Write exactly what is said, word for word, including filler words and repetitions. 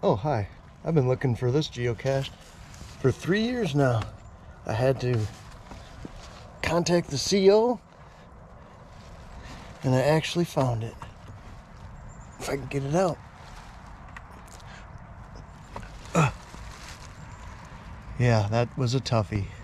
Oh, hi. I've been looking for this geocache for three years now. I had to contact the C O and I actually found it. If I can get it out. Uh. Yeah, that was a toughie.